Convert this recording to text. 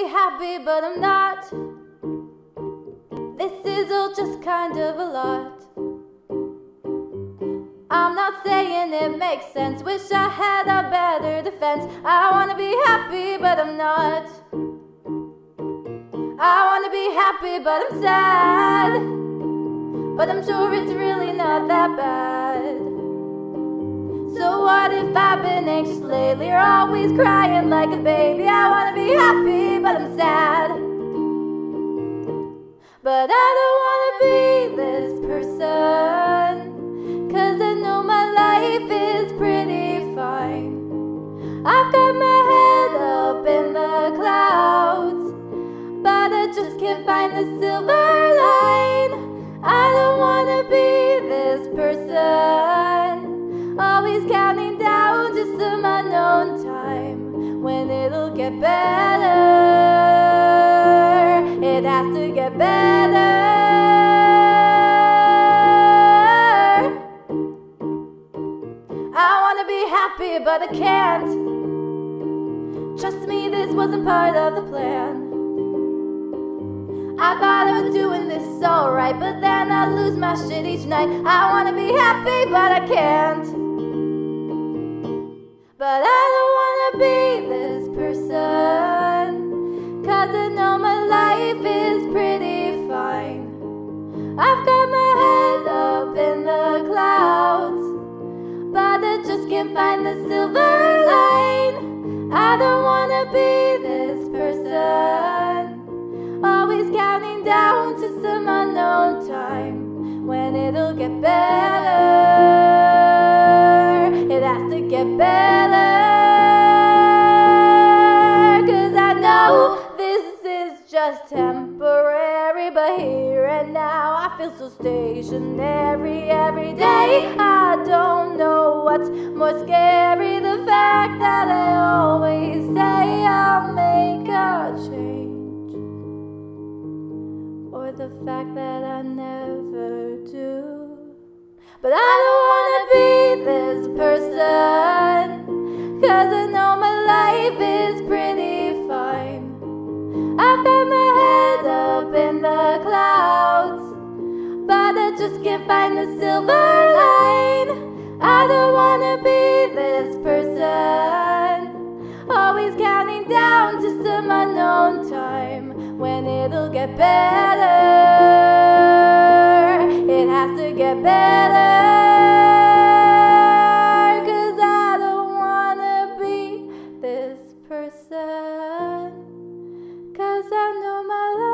happy, but I'm not. This is all just kind of a lot. I'm not saying it makes sense. Wish I had a better defense. I wanna be happy, but I'm not. I wanna be happy, but I'm sad. But I'm sure it's really not that bad. So what if I've been anxious lately, or always crying like a baby? I wanna be happy, but I'm sad. But I don't wanna be this person, 'cause I know my life is pretty fine. I've got my head up in the clouds, but I just can't find the silver line. I don't wanna be this person, always counting down to some unknown time when it'll get better. It has to get better. I wanna be happy, but I can't. Trust me, this wasn't part of the plan. I thought I was doing this alright, but then I lose my shit each night. I wanna be happy, but I can't. But I don't wanna be this person, 'cause I know my life is pretty fine. I've got my head up in the clouds, but I just can't find the silver line. I don't wanna be this person, always counting down to some unknown time when it'll get better. It has to get better, 'cause I know this is just temporary, but here and now I feel so stationary every day. I don't know what's more scary, the fact that I always say I'll make a change, or the fact that I never do. But I don't wanna be this person, 'cause I know my life is pretty fine. I've got my head up in the clouds, but I just can't find the silver line. I don't wanna be this person, always counting down to some unknown time when it'll get better. It has to get better, 'cause I don't wanna be this person, 'cause I know my life